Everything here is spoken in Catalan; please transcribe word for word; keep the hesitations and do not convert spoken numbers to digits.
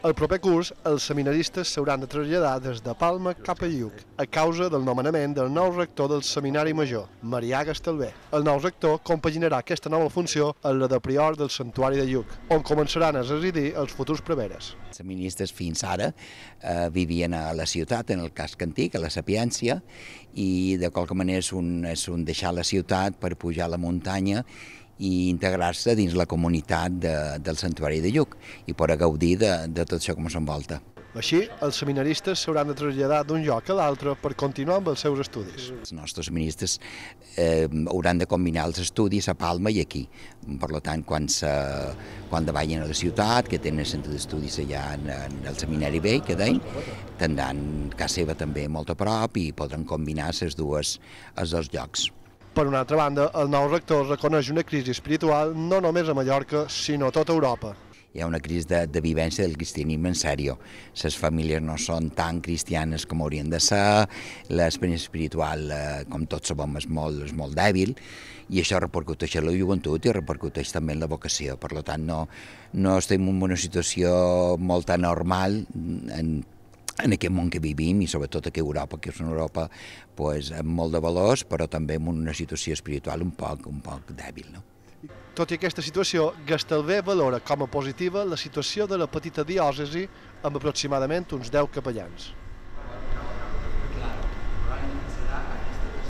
El proper curs, els seminaristes s'hauran de traslladar des de Palma cap a Lluc, a causa del nomenament del nou rector del Seminari Major, Marià Gastalver. El nou rector compaginarà aquesta nova funció amb la de prior del Santuari de Lluc, on començaran a residir els futurs preveres. Els seminaristes fins ara eh, vivien a la ciutat, en el casc antic, a la Sapiència, i de qualque manera és un, és un deixar la ciutat per pujar a la muntanya i integrar-se dins la comunitat de, del Santuari de Lluc i poder gaudir de, de tot això que ens envolta. Així, els seminaristes s'hauran de traslladar d'un lloc a l'altre per continuar amb els seus estudis. Els nostres seminaristes eh, hauran de combinar els estudis a Palma i aquí. Per tant, quan, se, quan vagin a la ciutat, que tenen centre d'estudis allà en, en el Seminari Vell, que deien, tindran casa seva també molt a prop i podran combinar les dues, els dos llocs. Per una altra banda, el nou rector reconeix una crisi espiritual no només a Mallorca, sinó a tota Europa. Hi ha una crisi de, de vivència del cristianisme en sèrio. Les famílies no són tan cristianes com haurien de ser, l'experiència espiritual, eh, com tots sabem, és molt, és molt dèbil, i això repercuteix en la joventut i repercuteix també en la vocació. Per tant, no, no estem en una situació molt anormal en en aquest món que vivim i sobretot aquí a Europa, que és una Europa pues, amb molt de valors, però també en una situació espiritual un poc, un poc dèbil. No? Tot i aquesta situació, Gastalver valora com a positiva la situació de la petita diòcesi amb aproximadament uns deu capellans.